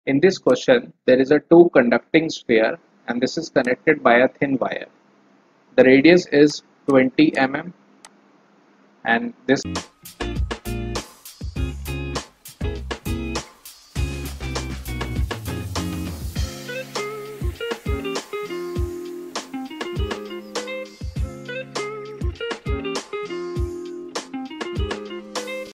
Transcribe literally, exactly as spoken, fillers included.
In this question, there is a two conducting sphere and this is connected by a thin wire. The radius is twenty millimeters and this